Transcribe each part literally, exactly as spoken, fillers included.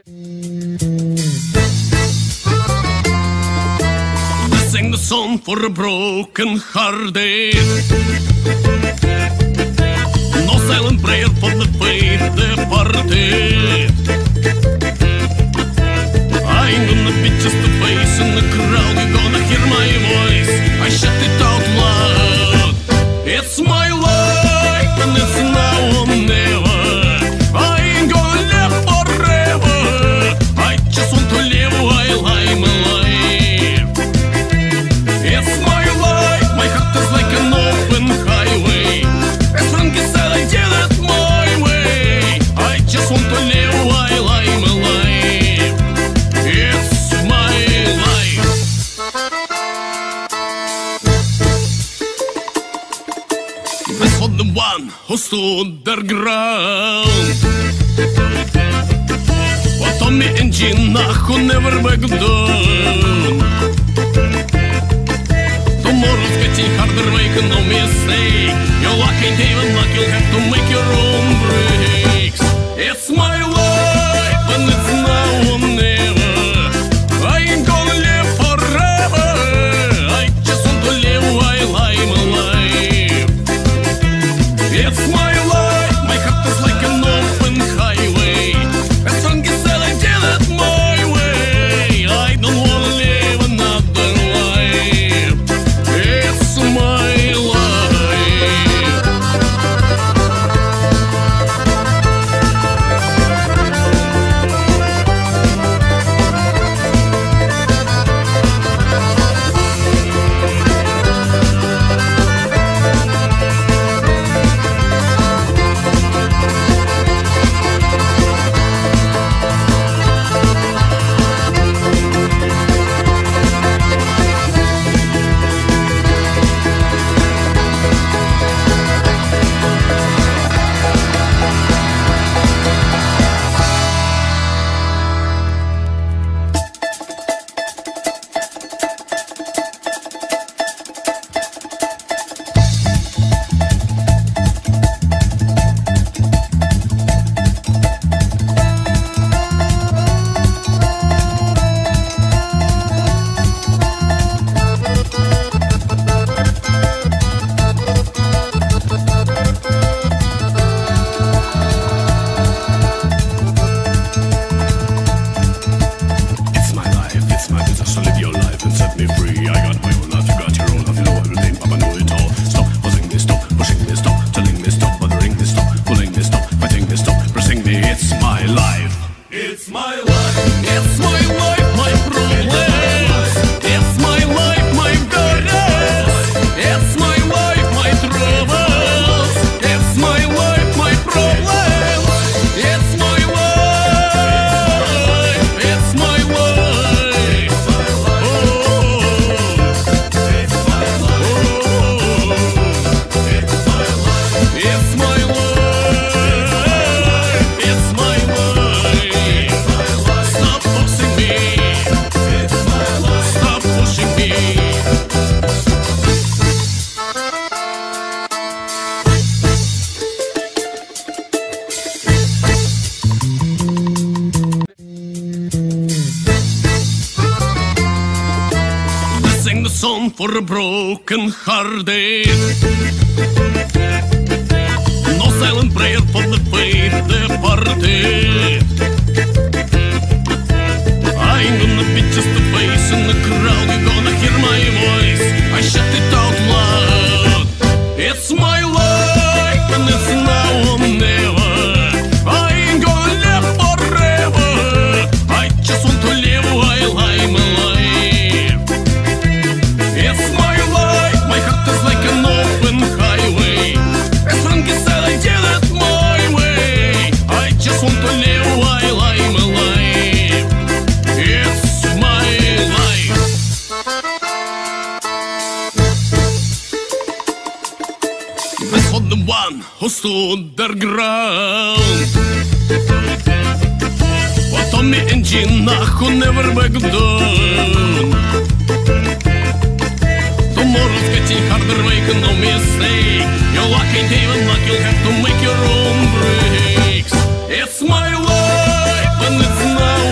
Sing the song for a broken hearted. No silent prayer for the faith departed. I ain't gonna be just a face in the crowd. You're gonna hear my voice. I shout it out loud. It's my life and it's now or never. I ain't gonna live forever. I just want to live while I'm alive. It's my life, my heart is like an open highway. As Frankie said, I did it my way. I just want to live while I'm alive. It's my life. This for the one who stood their ground. For Tommy and Gina who never back down. Tomorrow's getting harder, make no mistake. Your luck ain't even luck, you'll have to make your own breaks. It's my life and it's now or never. I ain't gonna live forever. I just want to live while I'm alive. It's my life, my heart is like an open highway. As Frankie said, I did it my way. I don't wanna live another life. It's my life. Song for a broken hearted. No silent prayer for the faith departed. I ain't gonna be just a face in the crowd. You're gonna hear my voice. I shout it out loud. It's my life and it's now or never. I ain't gonna live forever. I just want to live while I'm alive. It's my life, my heart is like an open highway. As Frankie said, I did it my way. I just want to live while I'm alive. It's my life. This for the one who stood their ground. For Tommy and Gina who never back down. Tomorrow's getting harder, make no mistake. Your luck ain't even luck, you'll have to make your own breaks. It's my life and it's now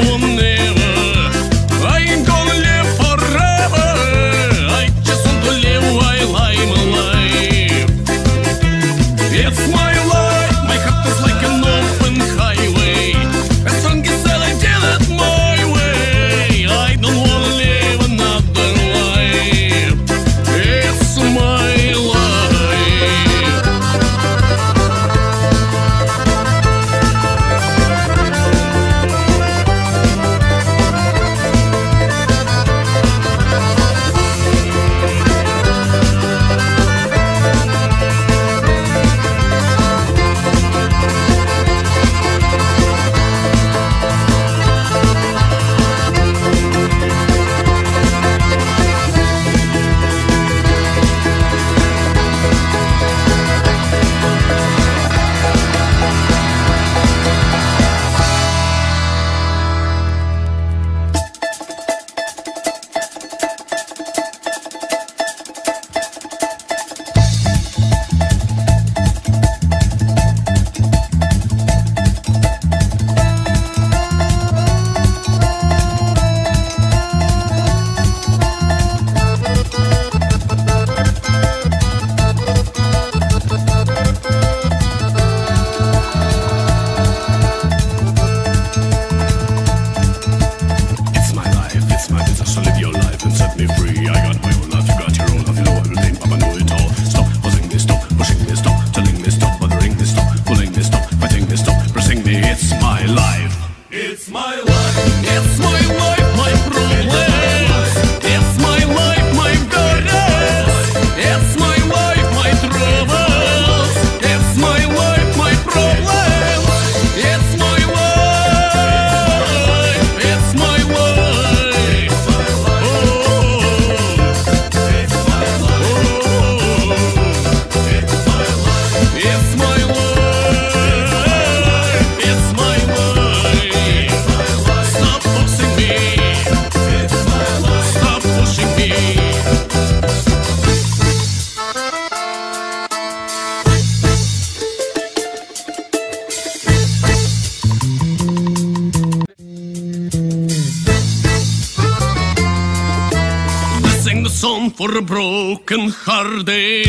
Song for a broken hearted,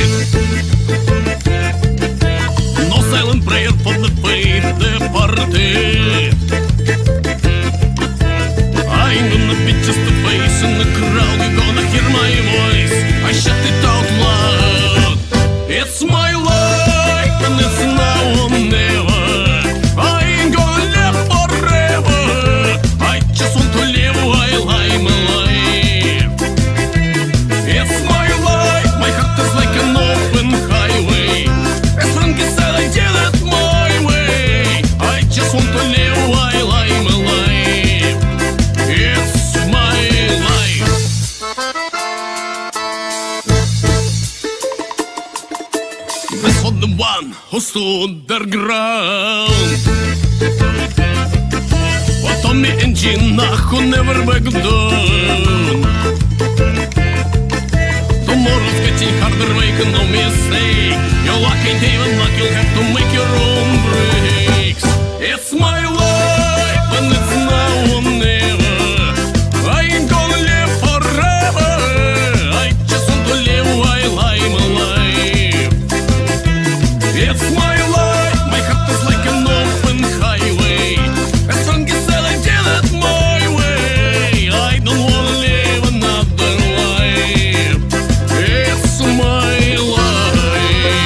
no silent prayer for the faith departed. I ain't gonna be just a face in the crowd, you're gonna hear my voice, I shut it out loud. It's my life and it's now or never, I ain't gonna live forever, I just want to live while I'm alive. It's my life, my heart is like an open highway, as long as I did it my way, I just want to live while I'm alive. It's my life. This for the one who stood their ground, for Tommy and Gina who never back down. Tomorrow's getting harder, make no mistake. Your luck ain't even luck, you'll have to make your own breaks. It's my life and it's now or never, I ain't gonna live forever, I just want to live while I'm alive. It's my life, my heart is like an open highway, as long as I did it my way, I don't wanna live another life. It's my life.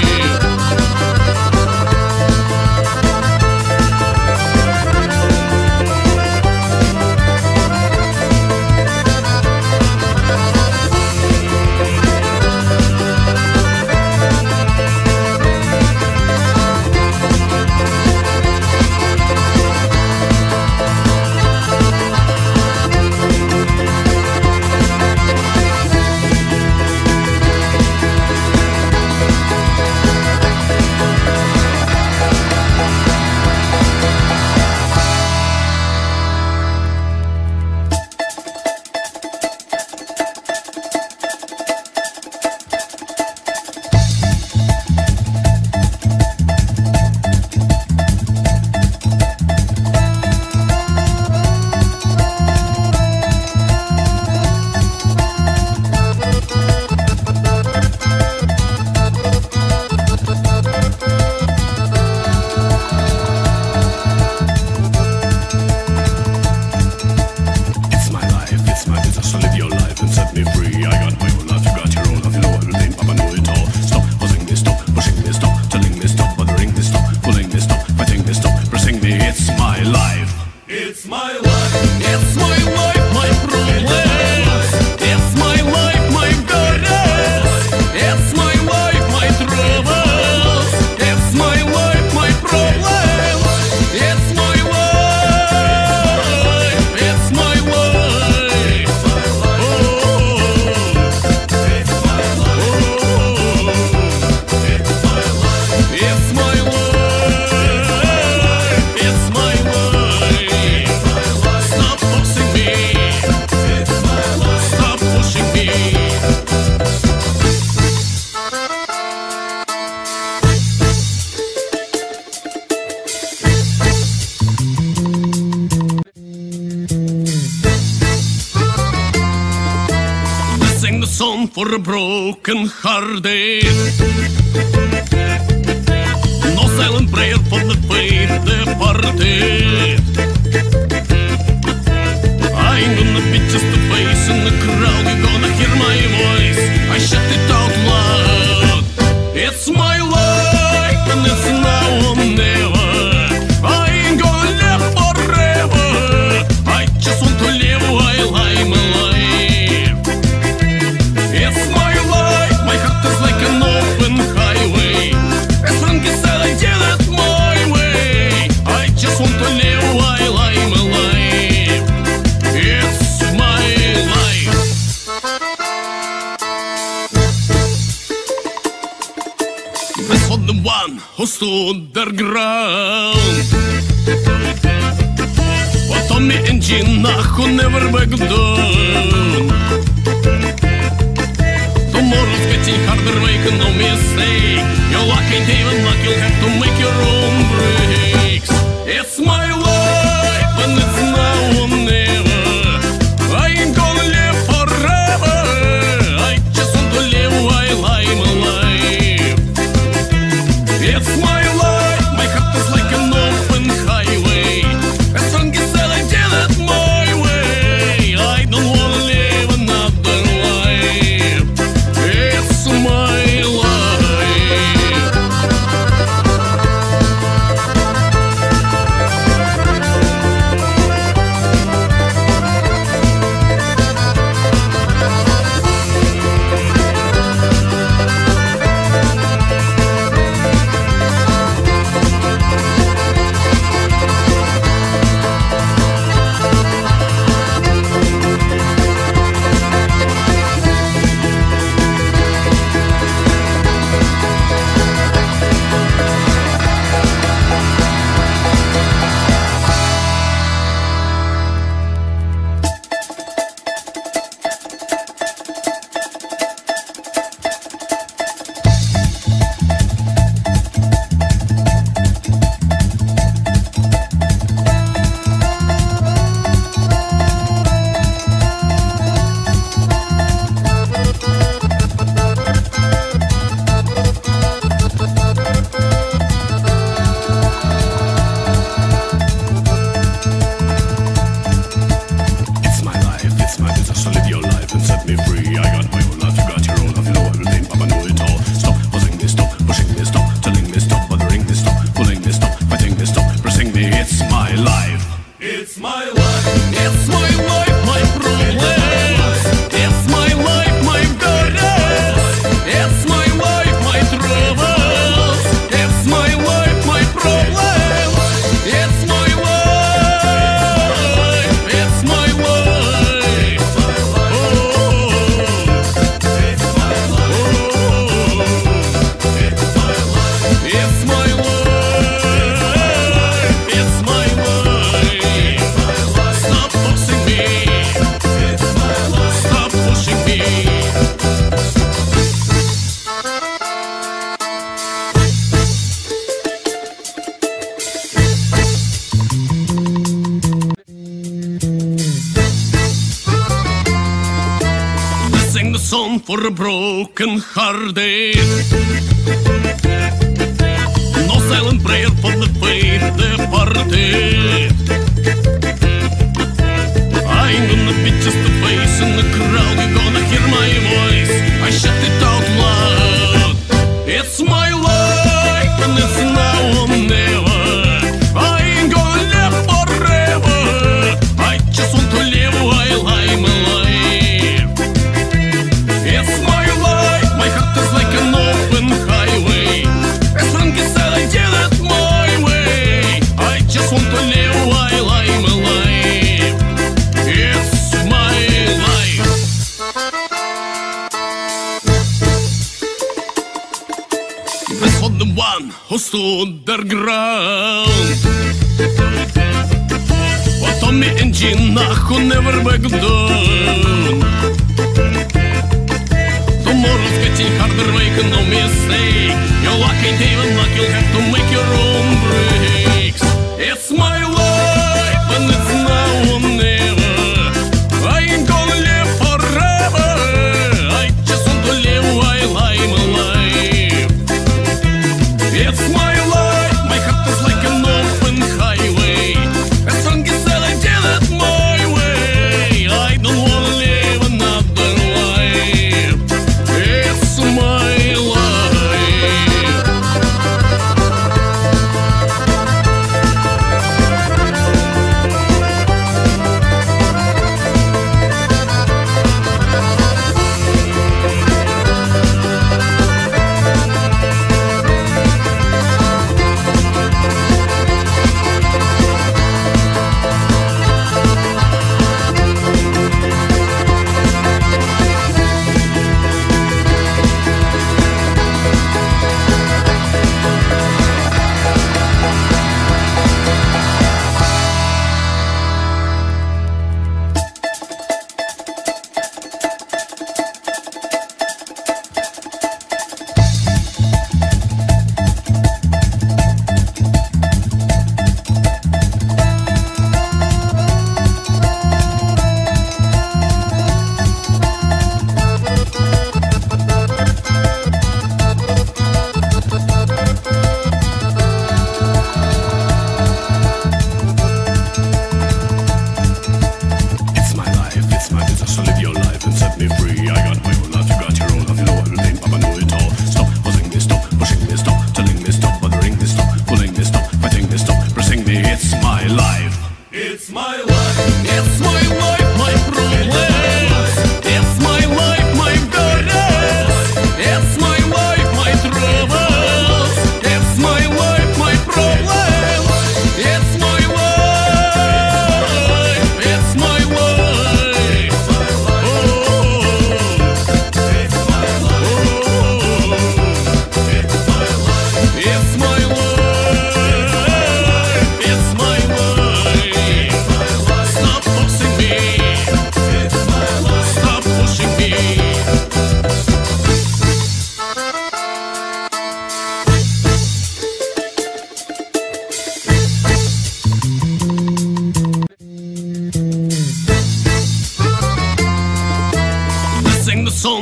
Song for a broken hearted, no silent prayer for the faith departed. I ain't gonna be just a face in the crowd, you're gonna hear my voice, I shut it out loud. It's my life and it's now or never, I ain't gonna live forever, stood their ground. But on me engine who never back down. Tomorrow's getting harder, make no mistake. Your luck ain't even luck, you'll have to make your own breaks. It's my life and it's now or never. I ain't gonna live forever. I just want to live while I'm alive. It's my life, my heart is like an open highway. As long as I did it my way, I don't wanna live another life. It's my life. For a broken hearted, no silent prayer for the faith departed. I ain't gonna be just a face in the crowd. You're gonna hear my voice, I shout it out loud. It's my life and it's now or never. I ain't gonna live forever. I just want to live while I'm alive. It's my life, my heart is like an open highway. As long as I did it my way, I just want to live while I'm alive. It's my life. This for the one who stood their ground. But on me engine who never back down. Tomorrow's getting harder, make no mistake. Your luck ain't even luck, you'll have to make your own breaks. It's my life and it's now or never. I ain't gonna live forever. I just want to live while I'm alive. It's my life, my heart is like an open highway. As long as I did it my way, I don't wanna live another life. It's my life.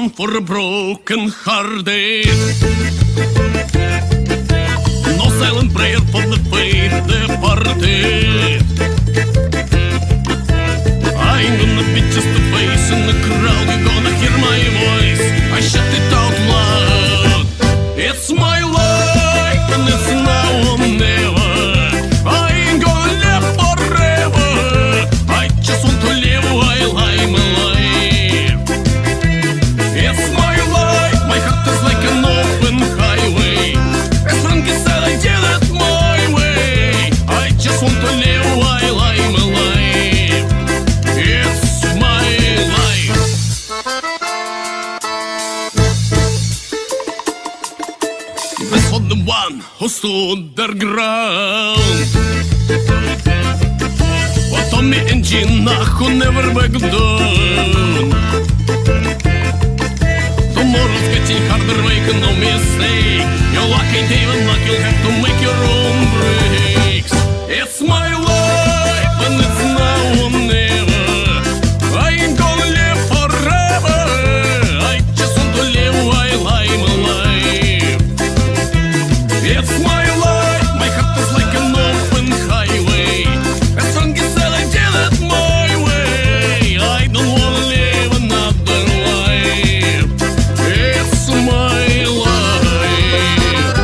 song for a broken hearted. No silent prayer for the faith departed. I ain't gonna be just a face in the crowd. You're gonna hear my voice, I shut it out loud. It's my life and it's now or never. I ain't gonna live forever. I just want to live while I'm alive. It's my life, my heart is like an open highway. As Frankie said, I did it my way. I just want to live while I'm alive. It's my life. This for the one who stood their ground. For Tommy and Gina who never back down. Tomorrow's getting harder, make no mistake. Your luck ain't even luck, you'll have to make your own breaks. It's my life and it's now or never. I ain't gonna live forever. I just want to live while I'm alive. It's my life, my heart is like an open highway. As Frankie said, I did it my way. I don't wanna live another life. It's my life.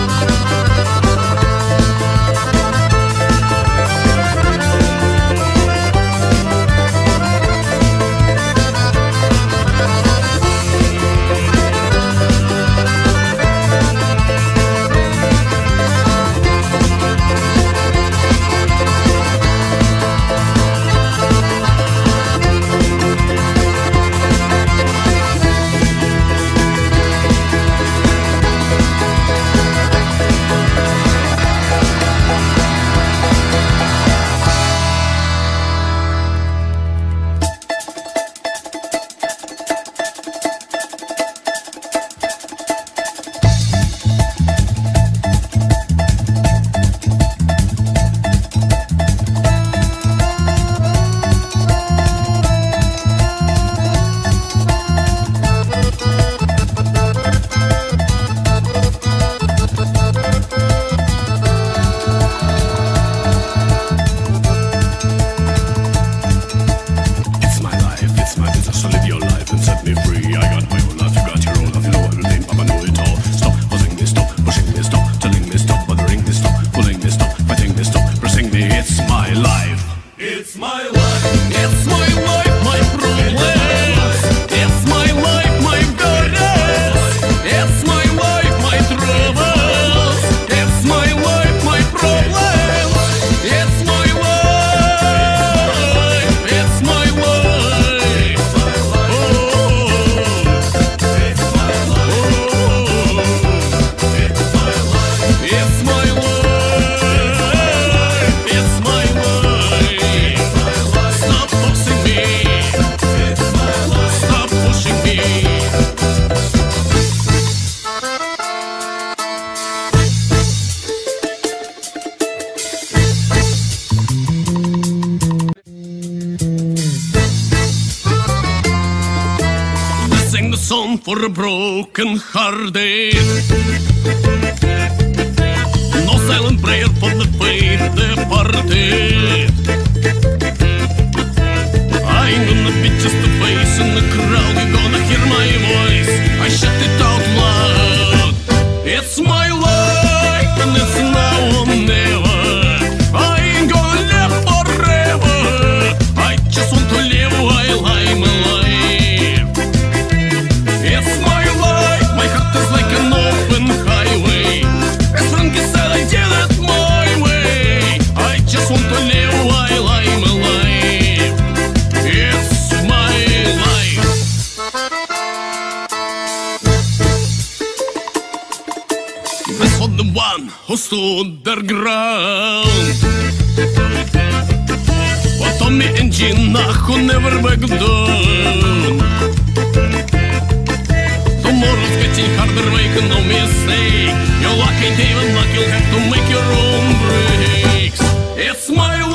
Song for a broken hearted. No silent prayer for the faith departed. I ain't gonna be just a face in the crowd. You're gonna hear my voice, I shut it out loud. It's my life and it's now or never. I ain't gonna live forever. I just want to live while I'm alive. It's my life, my heart is like an open highway. As Frankie said, I did it my way. I just want to live while I'm alive. It's my life. This for the one who stood their ground. For Tommy and Gina who never back down. Tomorrow's getting harder, make no mistake. Your luck ain't even luck, you'll have to make your own breaks. It's my